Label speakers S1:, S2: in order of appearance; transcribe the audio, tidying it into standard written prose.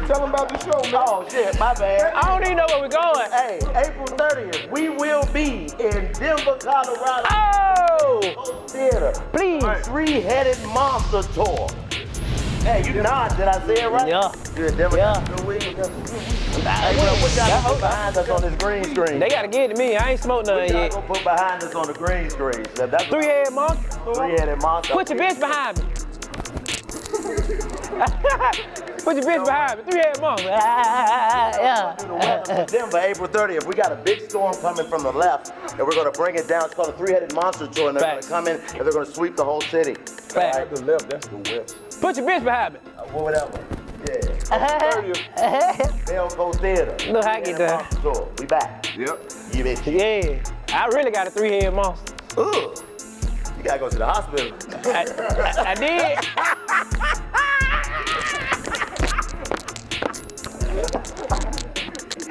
S1: Tell them about the show, man.
S2: Oh, shit, my bad.
S3: I don't even know where we're going.
S2: Hey, April 30th, we will be in Denver, Colorado.
S3: Oh!
S2: Theater.
S3: Please.
S2: Three-Headed Monster Tour. Hey, you nod. Did I say it right?
S3: Yeah.
S2: Good, Denver.
S3: Yeah.
S2: Good week. Hey, bro, what y'all gonna put behind us on this green screen?
S3: They gotta get it to me. I ain't smoked none
S2: What y'all
S3: yet.
S2: gonna put behind us on the green screen? That's
S3: Three-headed monster.
S2: Three-Headed Monster.
S3: Put your bitch behind me. Put your bitch behind me. Three-headed monster. Yeah.
S2: Denver, April 30th. We got a big storm coming from the left, and we're gonna bring it down. It's called a Three-Headed Monster Tour, and they're gonna come in and they're gonna sweep the whole city.
S3: Right.
S1: The left, that's the west.
S3: Put your bitch behind me.
S2: Whatever. Yeah. Belco Theater.
S3: Look how I get done.
S2: Monster Tour. We back.
S1: Yep.
S2: You bitch.
S3: Yeah. I really got a three-headed monster.
S2: Ooh. You gotta go to the hospital.
S3: I did.